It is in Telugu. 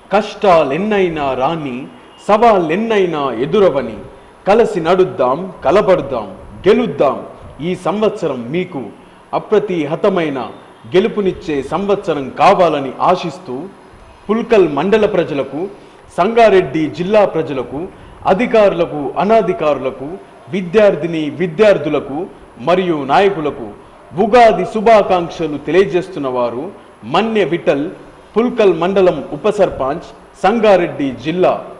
కష్టాలెన్నైనా రాని, సవాళ్ళెన్నైనా ఎదురవని, కలిసి నడుద్దాం, కలబడుద్దాం, గెలుద్దాం. ఈ సంవత్సరం మీకు అప్రతిహతమైన గెలుపునిచ్చే సంవత్సరం కావాలని ఆశిస్తూ పుల్కల్ మండల ప్రజలకు, సంగారెడ్డి జిల్లా ప్రజలకు, అధికారులకు, అనధికారులకు, విద్యార్థులకు మరియు నాయకులకు ఉగాది శుభాకాంక్షలు తెలియజేస్తున్న వారు మన్య విఠల్, పుల్కల్ మండలం ఉప సర్పంచ్, సంగారెడ్డి జిల్లా.